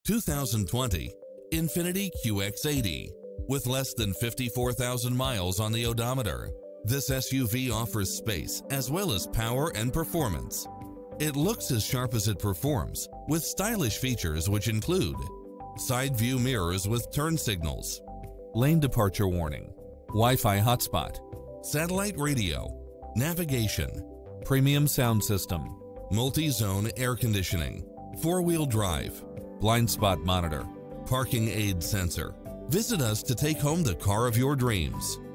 2020 INFINITI QX80. With less than 54,000 miles on the odometer, this SUV offers space as well as power and performance. It looks as sharp as it performs, with stylish features which include side view mirrors with turn signals, lane departure warning, Wi-Fi hotspot, satellite radio, navigation, premium sound system, multi-zone air conditioning, four-wheel drive, blind spot monitor, parking aid sensor. Visit us to take home the car of your dreams.